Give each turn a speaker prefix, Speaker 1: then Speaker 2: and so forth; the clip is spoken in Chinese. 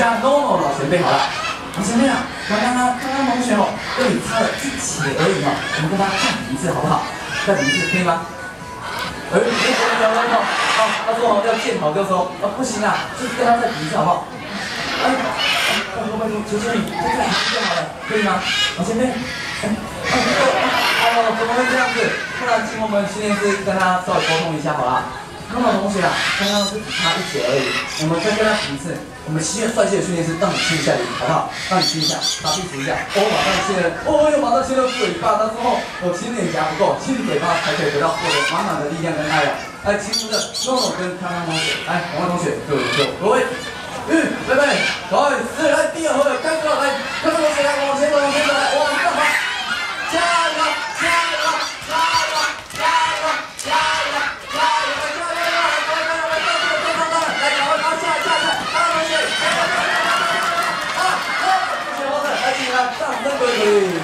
Speaker 1: 家 NONO 老前辈好了。老前辈啊，刚刚同学哦，跟你差了1节而已哦，我们跟他再比一次好不好？再比一次可以吗？没有，他说要见好就收，不行啊，就是跟他再比一次好不好？拜托，求求你，就再比一次就好了，可以吗？老前辈，怎么会这样子？不然请我们训练师跟他稍微沟通一下好啦。NONO同学啊，刚刚是只差1节而已，我们再跟他比一次。我们7月帅气的训练师让你亲一下脸，好不好？让你亲一下，打屁股一下。马上亲了，又马上亲了嘴巴。到时候我亲脸颊不够，亲嘴巴才可以得到获得满满的力量跟爱啊！来，亲我的 NONO 跟康康同学，来，广告同学，各位，预备，来第2回合开始了，来，康康同学来，往前走，来，往上跑，加油！掌声鼓励！